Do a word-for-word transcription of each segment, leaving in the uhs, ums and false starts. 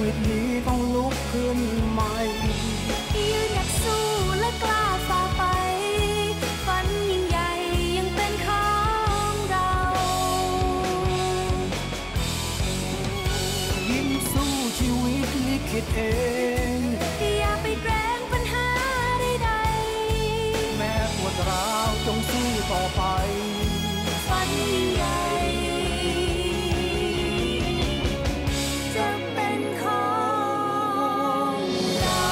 วิตนี้ต้องลุกขึ้นใหม่ยืนหยัดสู้และกล้าฝ่าไปฝันยิ่งใหญ่ยังเป็นของเรายิ้มสู้ชีวิตลิขิตเองอย่าไปแกล้งปัญหาใดๆแม้ปวดร้าวจงสู้ต่อไปฝันยิ่งใหญ่จะเป็นของเรา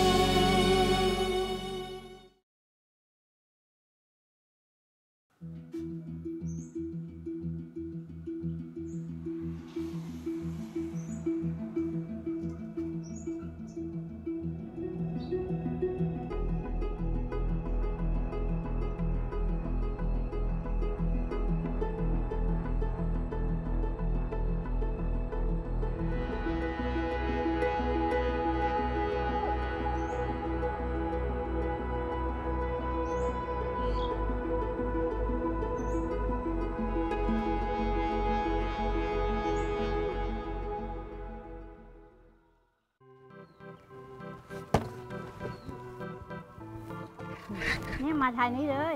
นี่มาทางนี้เลย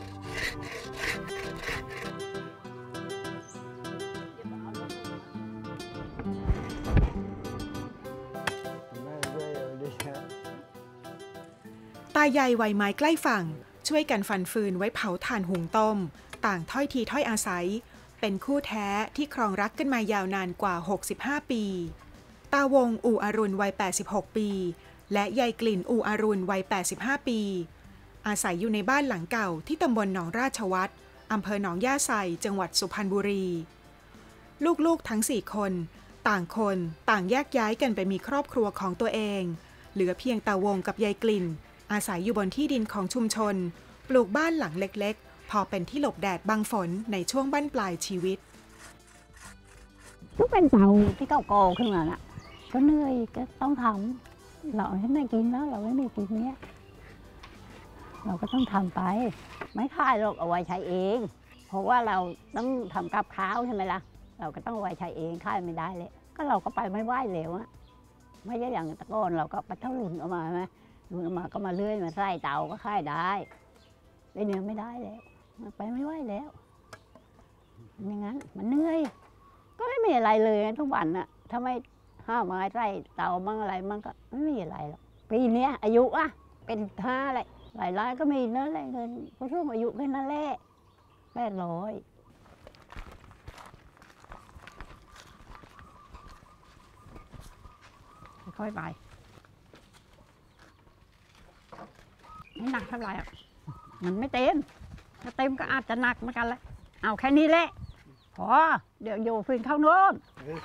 ตายายวัยไม้ใกล้ฝั่งช่วยกันฟันฟืนไว้เผาถ่านหุงต้มต่างถ้อยทีถ้อยอาศัยเป็นคู่แท้ที่ครองรักกันมายาวนานกว่าหกสิบห้าปีตาวงอู่อรุณวัยแปดสิบหกปีและยายกลิ่นอู่อรุณวัยแปดสิบห้าปีอาศัยอยู่ในบ้านหลังเก่าที่ตำบลหนองราชวัตรอำเภอหนองย่าไซจังหวัดสุพรรณบุรีลูกๆทั้งสี่คนต่างคนต่างแยกย้ายกันไปมีครอบครัวของตัวเองเหลือเพียงตาวงกับยายกลิ่นอาศัยอยู่บนที่ดินของชุมชนปลูกบ้านหลังเล็กๆพอเป็นที่หลบแดดบังฝนในช่วงบั้นปลายชีวิตก็เป็นเตาที่เก่าๆขึ้นมาน่ะก็เหนื่อยก็ต้องทำเราให้ไม่กินแล้วเราไม่มีกินเนี้ยเราก็ต้องทำไปไม่ขายหรอกเอาไว้ใช้เองเพราะว่าเราต้องทำกับข้าวใช่ไหมล่ะเราก็ต้องเอาไว้ใช้เองขายไม่ได้เลยก็เราก็ไปไม่ไหวแล้วอะไม่ใช่อย่างตะก้อนเราก็ไปเท่าหลุนออกมาไหมหลุนออกมาก็มาเลื่อยมาใส่เตาก็ขายได้ได้เนื้อไม่ได้แล้วไปไม่ไหวแล้วอย่างนั้นมันเหนื่อยก็ไม่มีอะไรเลยทุกวันน่ะถ้าไม่ห้าไม้ใส่เตามั่งอะไรมั่งก็ไม่มีอะไรหรอกปีนี้อายุอ่ะเป็นห้าเลยหลายร้านก็มีเนื้อแรงเงินผู้สูงอายุแค่นั้นแหละแปดร้อยค่อยไปไม่หนักเท่าไหร่อ่ะมันไม่เต็มถ้าเต็มก็อาจจะหนักเหมือนกันแหละเอาแค่นี้แหละพอเดี๋ยวโยฟินเข้าโน้น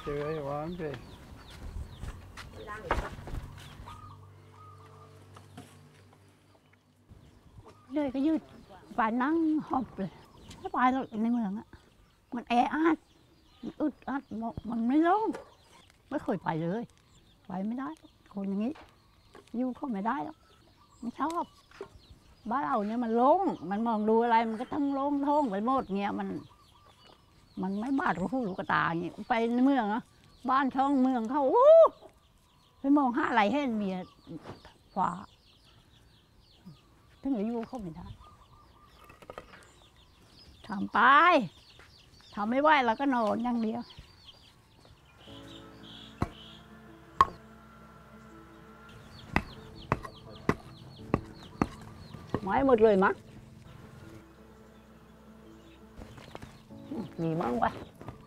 เลยก็ยืดไปนั่งหอบเลยถ้าไปเราในเมืองอะมันแออัดมันอึดอัดมันไม่ลงไม่เคยไปเลยไปไม่ได้คนอย่างนี้อยู่เขาไม่ได้หรอกไม่ชอบบ้านเราเนี่ยมันลงมันมองดูอะไรมันก็ทั้งลงท้องไปหมดเงี้ยมันมันไม่บาดกับหูลูกตาอย่างเงี้ยไปในเมืองอะบ้านช่องเมืองเขาโอ้ไปมองหาอะไรให้เมียฟ้าถึงอายุเขาไม่ได้ทำไปทำไม่ไหวเราก็นอนอย่างเดียวไม้หมดเลยมั้งมีมั้งวะ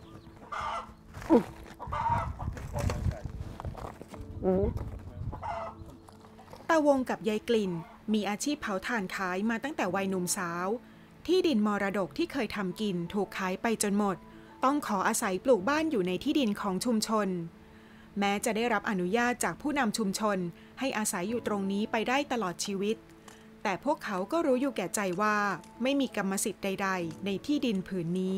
ตาวงกับยายกลิ่นมีอาชีพเผาถ่านขายมาตั้งแต่วัยหนุ่มสาวที่ดินมรดกที่เคยทำกินถูกขายไปจนหมดต้องขออาศัยปลูกบ้านอยู่ในที่ดินของชุมชนแม้จะได้รับอนุญาตจากผู้นำชุมชนให้อาศัยอยู่ตรงนี้ไปได้ตลอดชีวิตแต่พวกเขาก็รู้อยู่แก่ใจว่าไม่มีกรรมสิทธิ์ใดๆในที่ดินผืนนี้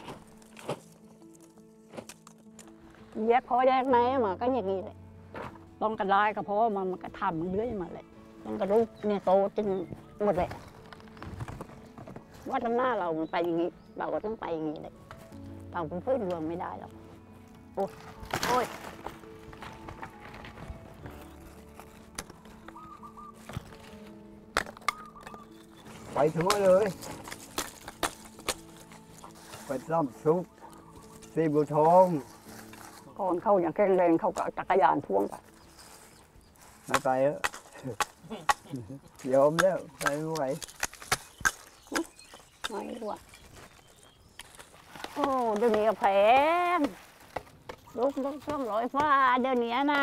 แยกพอแยกไหนมาก็อย่างนี้เลยต้องกระได้ก็เพราะว่ามันมันก็ทำมันเลื้อยมาเลยต้องกระดูกเนี่ยโตจนหมดเลยว่าตำหน้าเรามันไปอย่างนี้เราก็ต้องไปอย่างนี้เลยเราเป็นเพื่อนรวมไม่ได้หรอกโอ้ยโอ้ยไปทั่วเลยไปซ่อมซุปสีบุทองก่อนเข้าอย่างแข็งแรงเข้ากับจักรยานพ่วงไปไม่ไปเออยอมแล้วไปไม่ไหวไม่รู้อ่ะโอ้เดี๋ยวนี้แพงลูกลูกช่วงร้อยฟ้าเดี๋ยวนี้นะ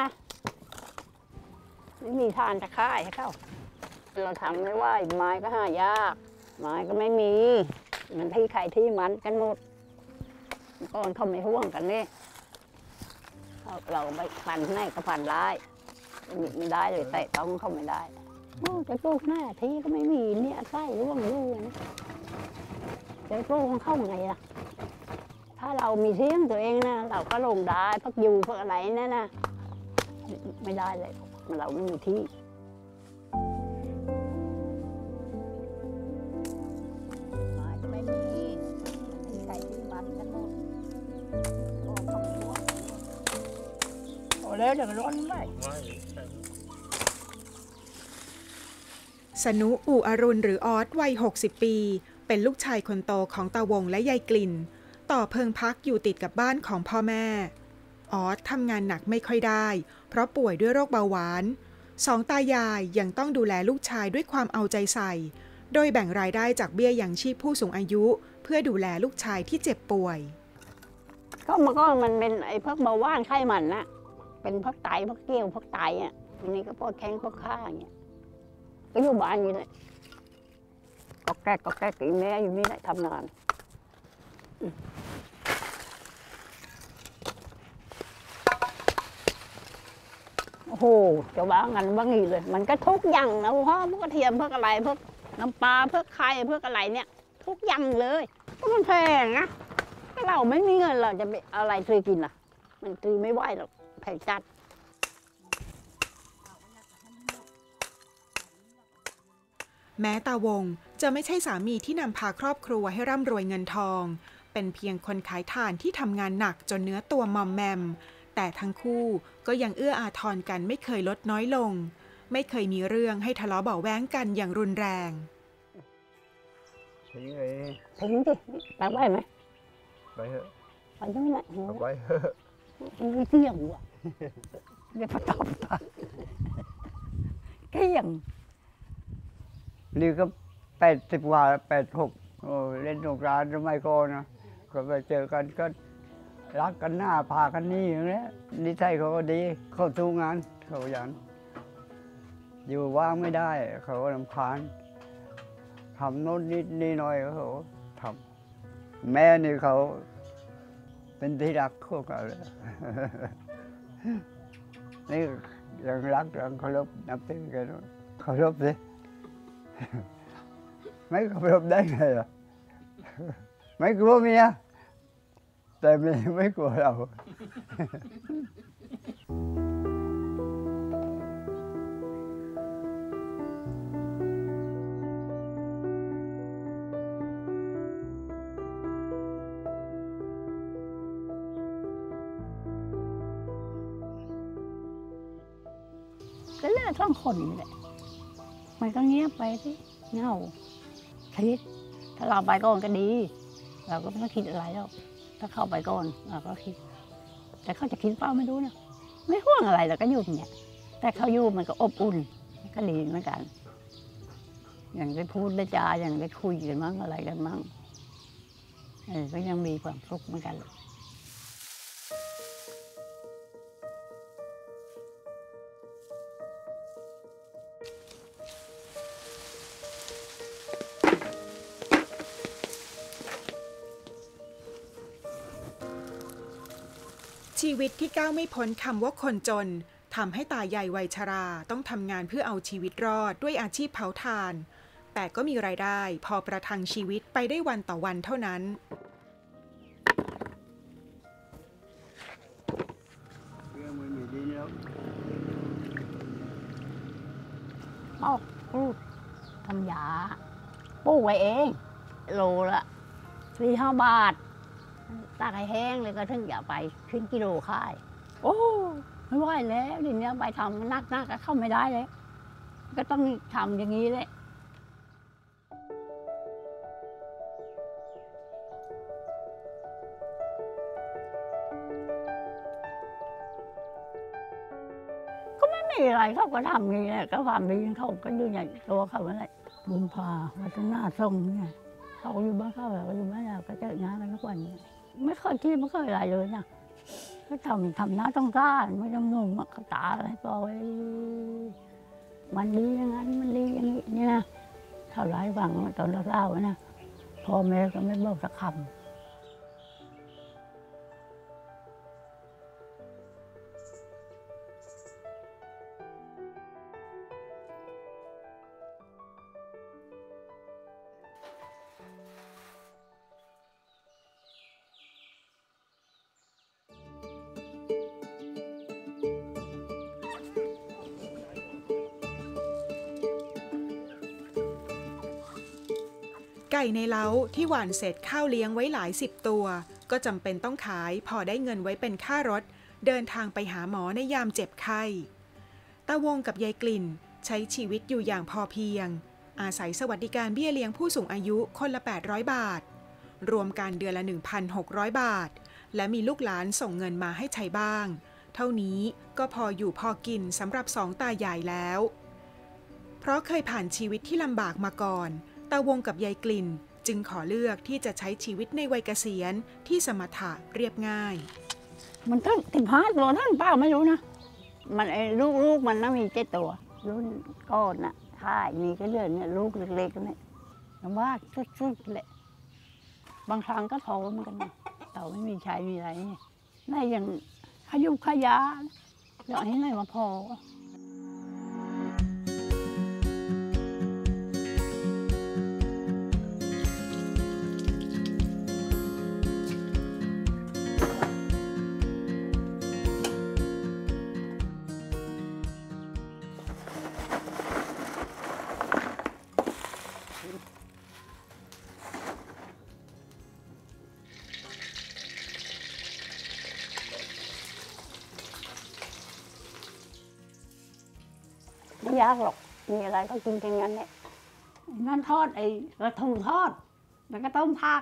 ไม่มีทานจะค่ายให้เข้าเราทำไม่ไหวไม้ก็หายากไม้ก็ไม่มีมันที่ใครที่มันกันหมดก่อนเขาไม่ห่วงกันนี่เราไปพันให้ก็พันได้ไม่ได้เลยแต่ต้องเขาไม่ได้โอ้จะปลูกหน้าที่ก็ไม่มีเนี่ยไส้ร่วงอยู่นะจะปลูกของเข้าไงล่ะถ้าเรามีเที่ยงตัวเองนะเราก็ลงได้พักอยู่พักอะไรนั่นนะไม่ได้เลยเราไม่มีที่ไม้ก็ไม่มีที่ใครที่มันกันหมดโอ้คำพูดโอ้แล้วเดี๋ยวร้อนไหมสนุอู่อรุณหรือออสวัยหกสิบปีเป็นลูกชายคนโตของตาวงและยายกลิ่นต่อเพิงพักอยู่ติดกับบ้านของพ่อแม่ออสทำงานหนักไม่ค่อยได้เพราะป่วยด้วยโรคเบาหวานสองตายายยังต้องดูแลลูกชายด้วยความเอาใจใส่โดยแบ่งรายได้จากเบี้ยยังชีพผู้สูงอายุเพื่อดูแลลูกชายที่เจ็บป่วยก็มันก็มันเป็นไอ้พวกเบาหวานไข้มันนะเป็นพวกไตพวกเกลียวพวกไตอ่ะทีนี้ก็พวกแข้งพวกข้าอย่างเงี้ยก็อยู่บ้านอยู่เลยก็แก้ก็แก้กี่แม่อยู่นี่แหละทำงานโอ้โหจะว่างันว่างี้เลยมันก็ทุกอย่างนะพ่อพวกกระเทียมพวกอะไรพวกน้ำปลาพวกไข่พวกอะไรเนี่ยทุกอย่างเลยก็มันแพงนะถ้าเราไม่มีเงินเราจะไปอะไรซื้อกินล่ะมันซื้อไม่ไหวหรอกแพงจัดแม้ตาวงจะไม่ใช่สามีที่นำพาครอบครัวให้ร่ำรวยเงินทองเป็นเพียงคนขายถ่านที่ทำงานหนักจนเนื้อตัวมอมแมมแต่ทั้งคู่ก็ยังเอื้ออาทรกันไม่เคยลดน้อยลงไม่เคยมีเรื่องให้ทะเลาะเบาะแว้งกันอย่างรุนแรงทิ้งเลยทิ้งดิไปไหวไหมไปเถอะไปด้วยนะไปเถอะไม่เกี่ยงว่ะเดี๋ยวตอบตาเกี่ยงนี่ก็แปดสิบกว่าแปดหกโอ้เล่นสงกรานต์ทำไมก่อนนะก็ไปเจอกันก็รักกันหน้าพากันนี่อย่างนี้นิสัยเขาก็ดีเขาทุกงานเขายันอยู่ว่างไม่ได้เขาก็รำคาญทำโน้นนิดนี่หน่อยเขาทำแม่นี่เขาเป็นที่รักของเขาเลยนี่ยังรักยังเคารพนับถือกันเคารพสิไม่เคารพได้ไงล่ะไม่กลัวเมียแต่เมียไม่กลัวเราก็เลือกสองคนนี่แหละมันก็เงียบไปสิเงาคิดถ้าเราไปก่อนก็ดีเราก็ไม่ต้องคิดอะไรแล้วถ้าเข้าไปก่อนเราก็คิดแต่เขาจะคิดเปล่าไม่รู้นะไม่ห่วงอะไรเราก็อยู่เนี่ยแต่เขาอยู่มันก็อบอุ่นก็ดีเหมือนกันอย่างได้พูดได้จาอย่างได้คุยกันมั่งอะไรกันมั่งเออก็ยังมีความสุขเหมือนกันชีวิตที่ก้าวไม่พ้นคำว่าคนจนทำให้ตายายวัยชราต้องทำงานเพื่อเอาชีวิตรอดด้วยอาชีพเผาถ่าน แต่ก็มีรายได้พอประทังชีวิตไปได้วันต่อวันเท่านั้นออกพูดทำยาปลูกไว้เองโลละสี่ห้าบาทตากให้แห้งเลยก็ถึงอย่าไปขึ้นกิโลขายโอ้ไม่ไหวแล้วทีนี้ไปทำนักๆก็เข้าไม่ได้แล้วก็ต้องทำอย่างนี้แหละก็ไม่มีอะไรเขาก็ทำนี่แหละก็ความดีเขาก็อยู่อย่างตัวเขาอะไรบุญพาวัฒนาทรงเนี่ยเขาอยู่บ้านเขาเราอยู่บ้านเราก็เจองานกันทุกวันไม่เคยคิดไม่เคยอะไรเลยนะก็ทำทำหน้าต้องการไม่ต้องงงมาตาอะไรปล่อยมันดีอย่างนั้นมันดีอย่างนี้เนี่ยนะเท่าไรฟังตอนเราเล่านะพ่อแม่ก็ไม่บอกสักคำไก่ในเล้าที่หว่านเสร็จข้าวเลี้ยงไว้หลายสิบตัวก็จำเป็นต้องขายพอได้เงินไว้เป็นค่ารถเดินทางไปหาหมอในยามเจ็บไข้ตาวงกับยายกลิ่นใช้ชีวิตอยู่อย่างพอเพียงอาศัยสวัสดิการเบี้ยเลี้ยงผู้สูงอายุคนละแปดร้อยบาทรวมกันเดือนละ หนึ่งพันหกร้อย บาทและมีลูกหลานส่งเงินมาให้ใช้บ้างเท่านี้ก็พออยู่พอกินสำหรับสองตาใหญ่แล้วเพราะเคยผ่านชีวิตที่ลำบากมาก่อนตาวงกับยายกลิ่นจึงขอเลือกที่จะใช้ชีวิตในวัยเกษียณที่สมถะเรียบง่ายมันทั้งสิบห้าตัวทั้งเปล่าไม่รู้นะมันไอ้ลูกลูกมันน่ามีเจ็ดตัวรุ่นก้อนน่ะถ้ามีก็เดือนเนี่ยลูกเล็กๆเนี่ยลำบากสุดๆเลยบางครั้งก็ท้อเหมือนกันนะเราไม่มีใช้มีอะไรนี่อย่างขยุกขยะอย่างนี้เลยมาพอไม่ยากหรอกมีอะไรก็กินกันงั้นเนี่ยนั่นทอดไอ้กระทูทอดแล้วก็ต้มผัก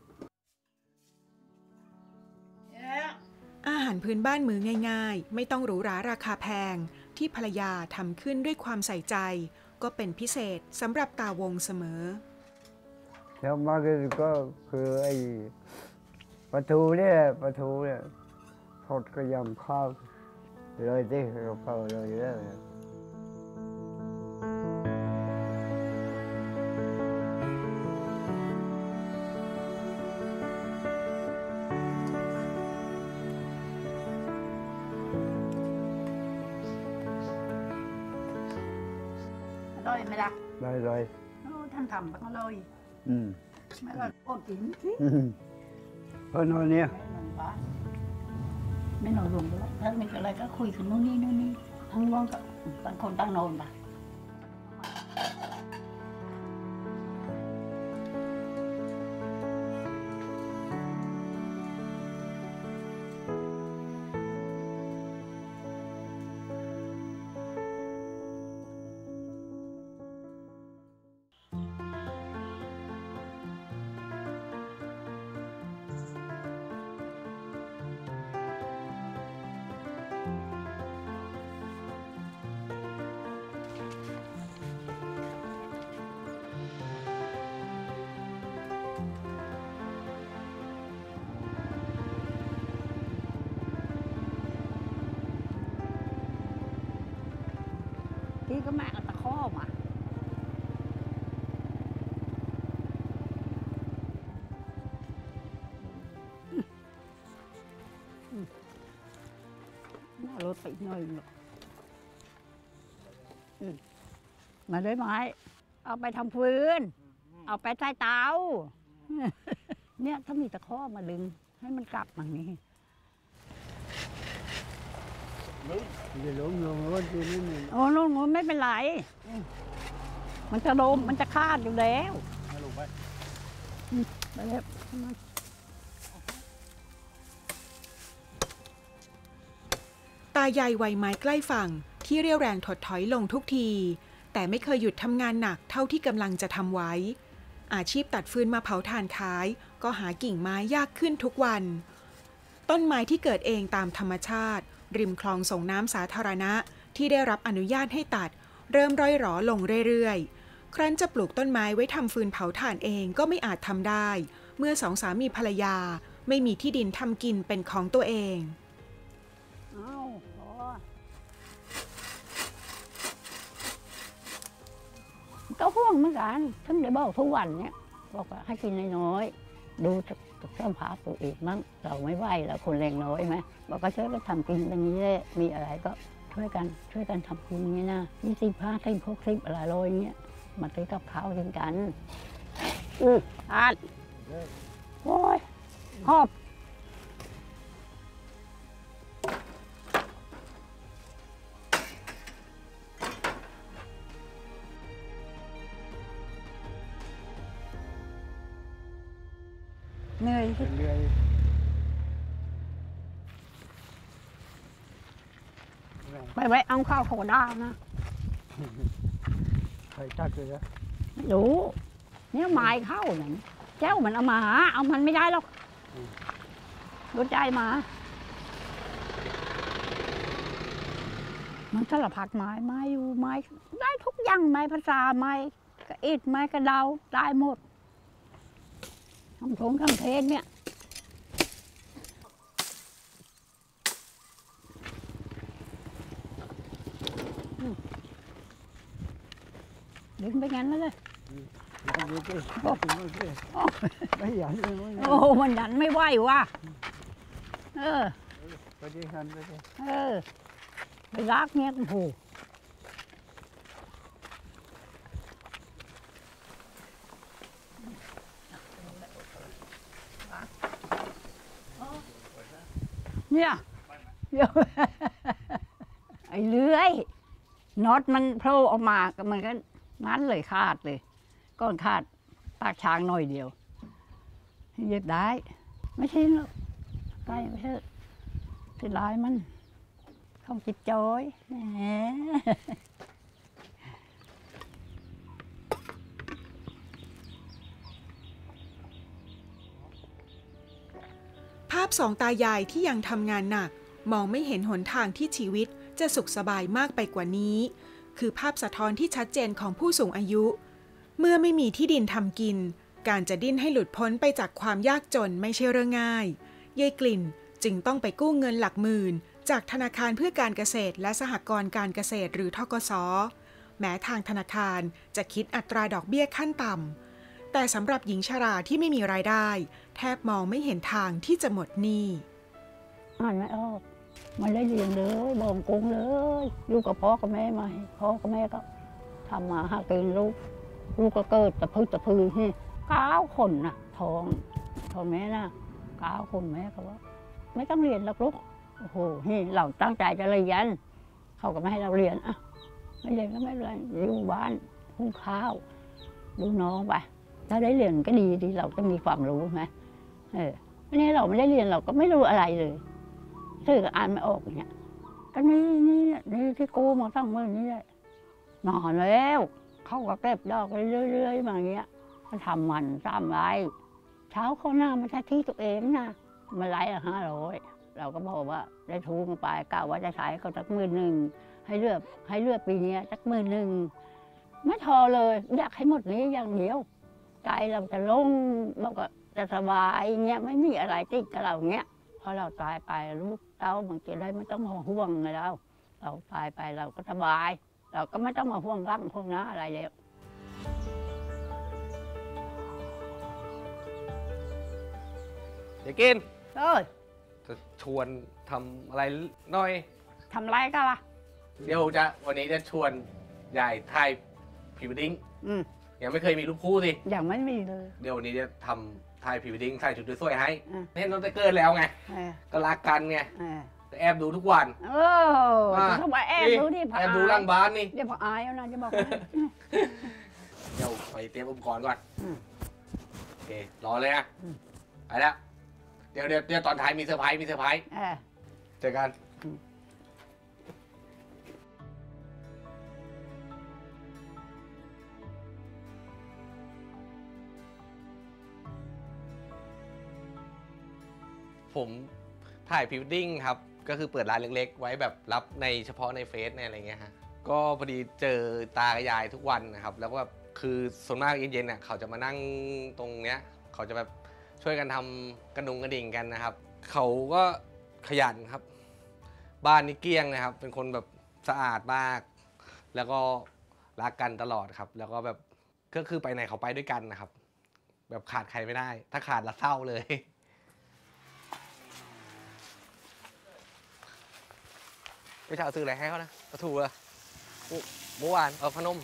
อาหารพื้นบ้านมื้อง่ายๆไม่ต้องหรูหราราคาแพงที่ภรรยาทำขึ้นด้วยความใส่ใจก็เป็นพิเศษสำหรับตาวงเสมอแล้วมากที่สุดก็คือไอ้ปลาทูเนี่ยปลาทูเนี่ยทอดกระยำข้าวเลยที่เราเผาเลยแล้วอร่อยไหมล่ะอร่อยท่านทำก็อร่อยอืมไม่ก็โอ้กินสิเพราะนอนเนี่ยไม่นอนรวมด้วยถ้ามีอะไรก็คุยกันนู่นนี่นู่นนี่ทั้งว่างก็ต่างคนต่างนอนไปที่ก็แม่กับตะข้อมาน่ารถไปหน่อยหรอกมาได้ไหมเอาไปทำฟืนเอาไปใส่เตาเนี่ยถ้ามีตะข้อมาดึงให้มันกลับอย่างนี้จะล้มลงรถดูนี่นี่โอ้ลงไม่เป็นไรมันจะล้มมันจะคาดอยู่แล้วมาลงไปไปเลยตายายวัยไม้ใกล้ฝั่งที่เรี่ยวแรงถดถอยลงทุกทีแต่ไม่เคยหยุดทำงานหนักเท่าที่กำลังจะทำไว้อาชีพตัดฟืนมาเผาถ่านขายก็หากิ่งไม้ยากขึ้นทุกวันต้นไม้ที่เกิดเองตามธรรมชาติริมคลองส่งน้ำสาธารณะที่ได้รับอนุญาตให้ตัดเริ่มร่อยหรอลงเรื่อยๆครั้นจะปลูกต้นไม้ไว้ทำฟืนเผาถ่านเองก็ไม่อาจทำได้เมื่อสองสามีภรรยาไม่มีที่ดินทำกินเป็นของตัวเองเอาพอก็ห่วงเหมือนกันฉันได้บอกทุกวันเนี่ยบอกว่าให้กินน้อยๆดูเสื้อผ้าตัวเองมั้งเราไม่ไหวแล้วคนแรงน้อยไหมบอกก็ช่วยกันทำกินอย่างนี้เลยมีอะไรก็ช่วยกันช่วยกันทำกินอย่างนี้นะยี่สิบห้าสิบหกสิบอะไรโรยอย่างเงี้ยมาซื้อกับข้าวกินกันอืออ่านโอ้ยหอบเหนื่อยเหนื่อยไปไว้เอาข้าวโคด้านะใครตัดเลยนะไม่รู้เนี่ยไม้เข้าเนี่ยเจ้ามันเอามาหาเอามันไม่ได้หรอกรู้ใจมามันสารพัดไม้ไม้อยู่ไม้ได้ทุกอย่างไม้ภาษาไม้กระอิดไม้กระเดาได้หมดทำทงทำเพลงเนี่ยดึงไปงั้นแล้วเลยไม่ยันโอ้มันยันไม่ไหวว่ะเออไปดิฉันไปดิเออไปรักเนี่ยโอ้โหเนี่ยเดี๋ยวไอ้เลื้อยน็อตมันโผล่ออกมาก็มันก็นั้นเลยขาดเลยก้อนขาดปากช้างหน่อยเดียวเย็บได้ไม่ใช่หรอกใกล้ไม่ใช่ที่ลายมันkhôngจิตจอยแหมภาพสองตายายที่ยังทำงานหนักมองไม่เห็นหนทางที่ชีวิตจะสุขสบายมากไปกว่านี้คือภาพสะท้อนที่ชัดเจนของผู้สูงอายุเมื่อไม่มีที่ดินทำกินการจะดิ้นให้หลุดพ้นไปจากความยากจนไม่ใช่เรื่องง่ายยายกลิ่นจึงต้องไปกู้เงินหลักหมื่นจากธนาคารเพื่อการเกษตรและสหกรณ์การเกษตรหรือธกส.แม้ทางธนาคารจะคิดอัตราดอกเบี้ยขั้นต่ำแต่สำหรับหญิงชราที่ไม่มีรายได้แทบมองไม่เห็นทางที่จะหมดหนี้อ่านไม่ออกมันได้เรียนเลยบอกกงเลยลูกกับพ่อกับแม่มาพ่อกับแม่ก็ทำมาหากินลูกลูกก็เกิดตะพึ่งตะพือให้เก้าคนน่ะท้องท้องแม่น่ะเก้าคนแม่ก็ว่าไม่ต้องเรียนหรอกลูกโอ้โหนี่เราตั้งใจจะเรียนเขาก็ไม่ให้เราเรียนอ่ะไม่เรียนก็ไม่เรียนอยู่บ้านหุงข้าวดูน้องไปถ้าได้เรียนก็ดีดีเราจะมีความรู้ไหมเออวันนี้เราไม่ได้เรียนเราก็ไม่รู้อะไรเลยสื่ออ่านไม่ออกอย่างเงี้ยก็นี่นี่นี่ที่กูมาตั้งเมื่อนี้แหละนอนแล้วเขาก็เก็บดอกไปเรื่อยๆอย่างเงี้ยก็ทำมันทำไรเช้าเขาหน้ามาใช้ที่ตัวเองนะมาไล่ละห้าร้อยเราก็บอกว่าได้ทุนไปกะว่าจะใช้เขาสักหมื่นหนึ่งให้เลือกให้เลือกปีนี้สักหมื่นหนึ่งไม่ทอเลยอยากให้หมดนี้อย่างเดียวใจเราจะลงบอกว่าจะสบายเงี้ยไม่มีอะไรติดกับเราเงี้ยพอเราตายไปลูกเต้าบางทีได้ไม่ต้องมาห่วงเลยเราเราตายไปเราก็สบายเราก็ไม่ต้องมาห่วงร่างห่วงหน้าอะไรแล้วเดี๋ยวกินเอ้ยจะชวนทำอะไรหน่อยทำไรกันล่ะเดี๋ยวจะวันนี้จะชวนยายถ่ายพรีเวดดิ้งยังไม่เคยมีรูปคู่สิยังไม่มีเลยเดี๋ยววันนี้จะทำถ่ายพรีเวดดิ้งถ่ายชุดสวยๆให้เห็นน้องตะเกิดแล้วไงก็รักกันไงแอบดูทุกวันเออทำไมแอบดูดิแอบดูร่างบ้านนี่เดี๋ยวพออายแล้วนะจะบอกเดี๋ยวไปเตรียมอุปกรณ์ก่อนโอเครอเลยนะไปแล้วเดี๋ยวเดี๋ยวเดี๋ยวตอนท้ายมีเซอร์ไพรส์มีเซอร์ไพรส์เจอกันผมถ่ายพรีเวดดิ้งครับก็คือเปิดร้านเล็กๆ ไว้แบบรับในเฉพาะในเฟซในอะไรเงี้ยฮะก็พอดีเจอตากับยายทุกวันนะครับแล้วก็แบบคือส่วนมากเย็นๆเนี่ยเขาจะมานั่งตรงเนี้ยเขาจะแบบช่วยกันทำกระดุงกระดิ่งกันนะครับเขาก็ขยันครับบ้านนี่เกลี้ยงนะครับเป็นคนแบบสะอาดมากแล้วก็รักกันตลอดครับแล้วก็แบบก็คือไปไหนเขาไปด้วยกันนะครับแบบขาดใครไม่ได้ถ้าขาดละเศร้าเลยไปเช่าซื้ออะไรให้เขานะปลาทูเหรอเมื่อวานเออพนม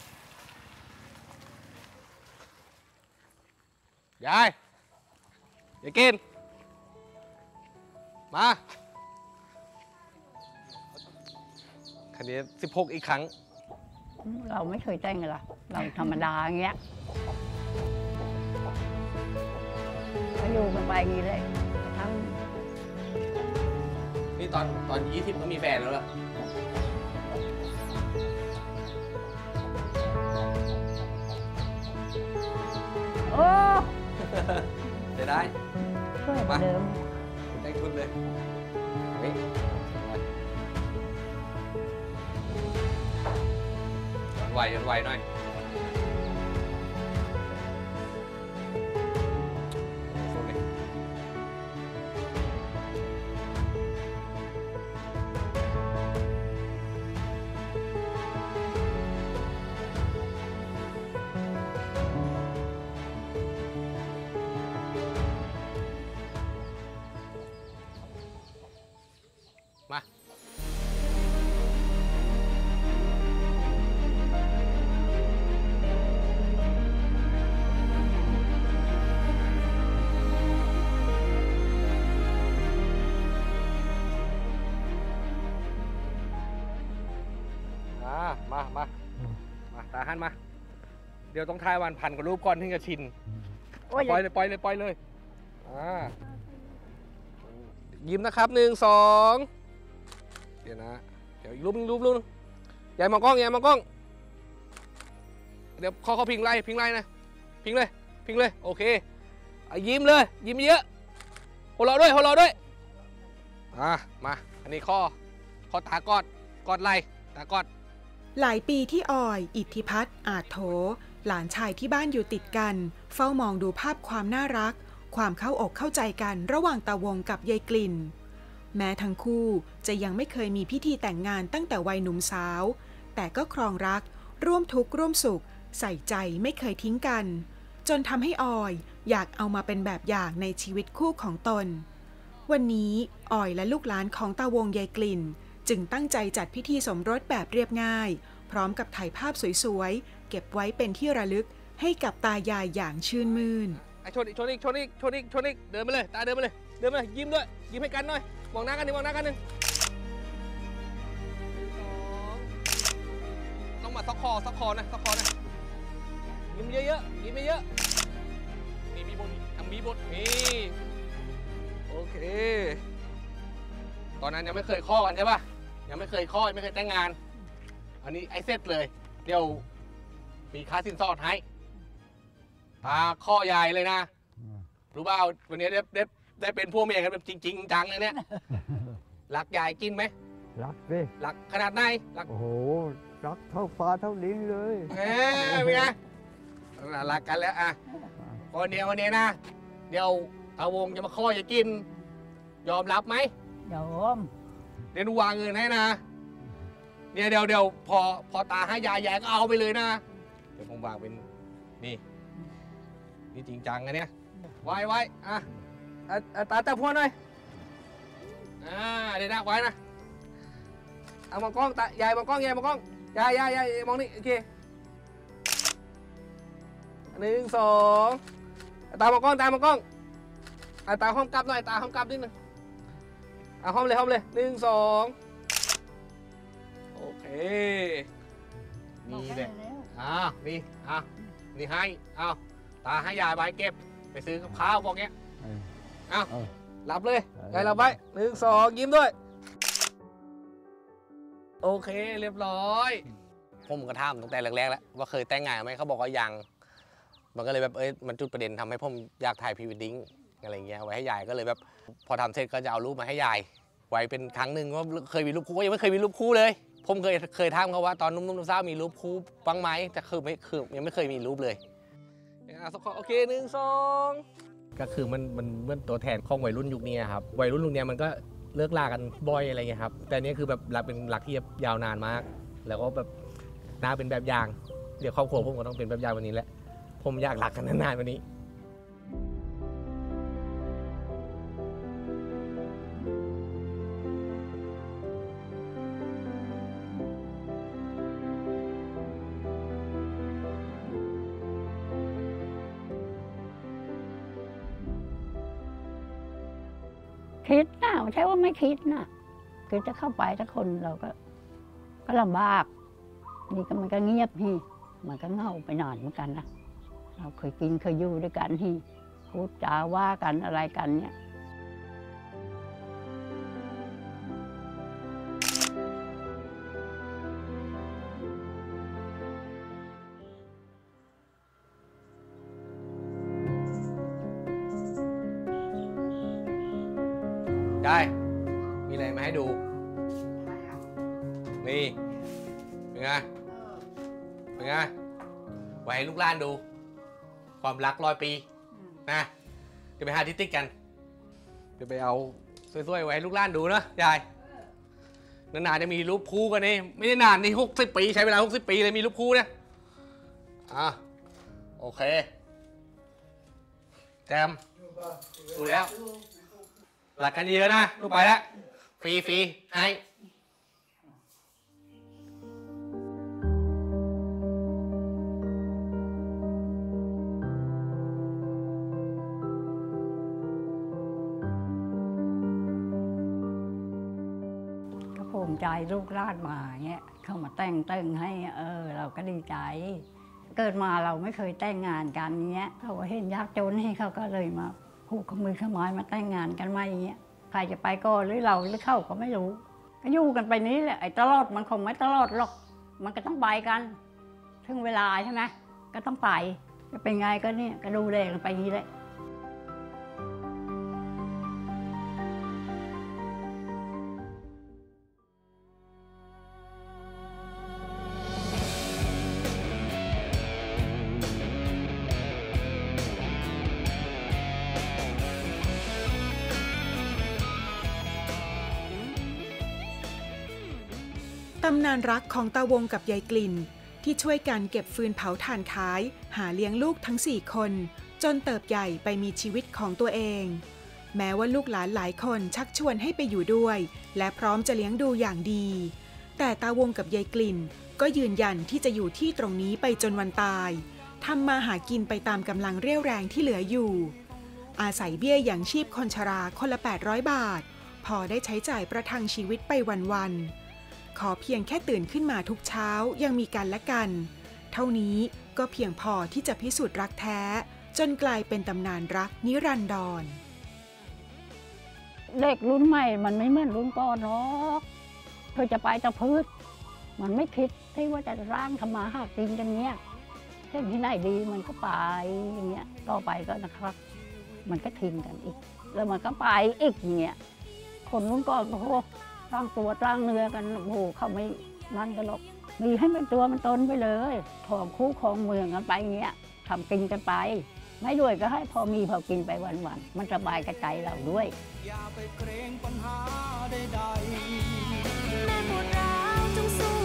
ยายอย่ากินมาคันนี้สิบหกอีกครั้งเราไม่เคยแต่งเลยเราธรรมดาอย่างเงี้ยก็อยู่กันไปอย่างนี้เลยทั้งนี่ตอนตอนยี่สิบก็มีแฟนแล้วเหรอโอ้ได้ได้ช่วยเดิมแต่งชุดเลยนี่ย้อนไวย้อนไวหน่อยมามา มา มา ตาหันมา เดี๋ยวต้องทายวันพันกับรูปก่อนที่จะชินปล่อยเลย ปล่อยเลย ปล่อยเลยอ่ายิ้มนะครับหนึ่งสองเดี๋ยวนะ เดี๋ยวอีกรูปนึงรูปนึงยายมองกล้องยายมองกล้องเดี๋ยวข้อเขาพิงไล่พิงไล่นะพิงเลยพิงเลยโอเคยิ้มเลยยิ้มเยอะหัวเราะด้วยหัวเราะด้วยอ่ะมาอันนี้ข้อข้อตากอดกอดไหล่ตากอดหลายปีที่ออยอิทธิพัฒน์อาจโถหลานชายที่บ้านอยู่ติดกันเฝ้ามองดูภาพความน่ารักความเข้าอกเข้าใจกันระหว่างตาวงกับยายกลิ่นแม้ทั้งคู่จะยังไม่เคยมีพิธีแต่งงานตั้งแต่วัยหนุ่มสาวแต่ก็ครองรักร่วมทุกข์ร่วมสุขใส่ใจไม่เคยทิ้งกันจนทำให้ออยอยากเอามาเป็นแบบอย่างในชีวิตคู่ของตนวันนี้ออยและลูกหลานของตาวงยายกลิ่นจึงตั้งใจจัดพิธีสมรสแบบเรียบง่ายพร้อมกับถ่ายภาพสวยๆเก็บไว้เป็นที่ระลึกให้กับตายายอย่างชื่นมื่นไอ้ชนอีกชนอีกชนอีกชนอีกชนอีกเดินไปเลยตาเดินไปเลยเดินไปเลยยิ้มด้วยยิ้มให้กันหน่อยมองหน้ากันหนึ่งมองหน้ากันหนึ่งต้องมาซักคอซักคอนะซักคอนะยิ้มเยอะๆยิ้มเยอะๆนี่มีบททำมีบทนี่โอเคตอนนั้นยังไม่เคยข้อกันใช่ป่ะยังไม่เคยข้อไม่เคยแต่งงานอันนี้ไอ้เซตเลยเดี๋ยวมีค่าสินสอดให้ตาข้อใหญ่เลยนะรู้เปล่าวันนี้ได้ได้ได้เป็นพวกเมียกันแบบจริงๆจังเลยเนี่ยรักยายกินไหมรักสิรักขนาดไหนรักโอ้โหรักเท่าฟ้าเท่าดินเลยเอ้ยเป็นไงรักกันแล้วอ่ะวันนี้วันนี้นะเดี๋ยวตาวงจะมาข้อยายกินยอมรับไหมยอมเดี๋ยวหนูวางเงินให้นะเนี่ยเดี๋ยวเดี๋ยวพอพอตาให้ยายยายก็เอาไปเลยนะเดี๋ยวผมวางเป็นนี่นี่จริงจังนะเนี่ยไว้ไว้อ่ะตาตาพวนหน่อยอ่าเดี๋ยวนะไว้นะเอามองกล้องตายายมองกล้องยายมองกล้องยายยายยายมองนี่โอเคหนึ่งสองตามองกล้องตามองกล้องตาห้อมกลับหน่อยตาห้อมกลับนิดนึงเอาห้อมเลยห้อมเลยหนึ่งสองโอเคนี่เลยอ้าวนี่อ้าวนี่ให้อ้าวตาให้ยายไปเก็บไปซื้อกับข้าวพวกเนี้ยอ้าวรับเลยยายรับไว้หนึ่งสองยิ้มด้วยโอเคเรียบร้อยผมก็ถามตั้งแต่แรกๆแล้วว่าเคยแต่งงานไหมเขาบอกว่ายังมันก็เลยแบบเอ้ยมันจุดประเด็นทำให้ผมอยากถ่ายพรีเวดดิ้งอะไรเงี้ยไว้ให้ยายก็เลยแบบพอทำเสร็จก็จะเอารูปมาให้ยายไว้เป็นครั้งหนึ่งว่าเคยมีรูปคู่ก็ยังไม่เคยมีรูปคู่เลยผมเคยเคยถามเขาว่าตอนนุ่มๆเศร้ามีรูปคู่บ้างไหมแต่คือไม่คือยังไม่เคยมีรูปเลยโอเคหนึ่งสองก็คือมันมันเหมือนตัวแทนของวัยรุ่นยุคนี้ครับวัยรุ่นยุคนี้มันก็เลิกลากันบ่อยอะไรเงี้ยครับแต่นี้คือแบบรักเป็นรักที่ยาวนานมากแล้วก็แบบน่าเป็นแบบอย่างเดี๋ยวครอบครัวผมก็ต้องเป็นแบบอย่างวันนี้แหละผมอยากรักกันนานๆวันนี้คิดนะไม่ใช่ว่าไม่คิดนะคือจะเข้าไปถ้าคนเราก็ก็ลำบากนี่ก็มันก็เงียบฮีมันก็เงาไปนานเหมือนกันนะเราเคยกินเคยอยู่ด้วยกันฮีพูดจาว่ากันอะไรกันเนี่ยได้มีอะไรมาให้ดูนี่เป็นไงเป็นไงไว้ให้ลูกหลานดูความรักร้อยปีนะเดี๋ยวไปหาที่ติ๊กกันเดี๋ยวไปเอาสวยๆไว้ให้ลูกหลานดูนะยายนานๆจะมีรูปคู่กันนี่ไม่ได้นานนี่หกสิบปีใช้เวลาหกสิบปีเลยมีรูปคู่เนี่ยอ่ะโอเคแจมดูแล้วหลักกันเยอะนะลูกไปแล้วฟรีฟรีให้ก็ภูมิใจลูกหลานมาเงี้ยเข้ามาแต่งเติงให้เออเราก็ดีใจเกิดมาเราไม่เคยแต่งงานกันเงี้ยเขาเห็นยากจนให้เขาก็เลยมาผูกข้อมือข้อไม้มาแต่งงานกันมาอย่างเงี้ยใครจะไปก็หรือเราหรือเข้าก็ไม่รู้ก็อยู่กันไปนี้แหละไอ้ตลอดมันคงไม่ตลอดหรอกมันก็ต้องไปกันถึงเวลาใช่ไหมก็ต้องไปจะเป็นไงก็เนี่ยก็ดูแลกันไปนี้แหละตำนานรักของตาวงกับยายกลิ่นที่ช่วยกันเก็บฟืนเผาถ่านขายหาเลี้ยงลูกทั้งสี่คนจนเติบใหญ่ไปมีชีวิตของตัวเองแม้ว่าลูกหลานหลายคนชักชวนให้ไปอยู่ด้วยและพร้อมจะเลี้ยงดูอย่างดีแต่ตาวงกับยายกลิ่นก็ยืนยันที่จะอยู่ที่ตรงนี้ไปจนวันตายทำมาหากินไปตามกำลังเรี่ยวแรงที่เหลืออยู่อาศัยเบี้ยอย่างชีพคนชราคนละแปดร้อยบาทพอได้ใช้จ่ายประทังชีวิตไปวันๆขอเพียงแค่ตื่นขึ้นมาทุกเช้ายังมีกันและกันเท่านี้ก็เพียงพอที่จะพิสูจน์รักแท้จนกลายเป็นตำนานรักนิรันดรเด็กรุ่นใหม่มันไม่เหมือนรุ่นก่อนหรอกเธอจะไปตะพืชมันไม่คิดที่ว่าจะร่างทำมาหากินกันเนี้ยเช่นที่ไหนดีมันก็ไปอย่างเงี้ยต่อไปก็นะครับมันก็ทิ้งกันอีกแล้วมันก็ไปอีกอย่างเงี้ยคนรุ่นก่อนโอ้โหตั้งตัวตั้งเนื้อกันโอ้โหเขาไม่นั่นกันหรอกมีให้เป็นตัวมันตนไปเลยทองคู่ครองเมืองกันไปเงี้ยทำกินกันไปไม่ด้วยก็ให้พอมีพอกินไปวันๆมันสบายกระใจเราด้วยอย่าไปเกรงปัญหาใดๆแม้ปวดร้าวจงสู้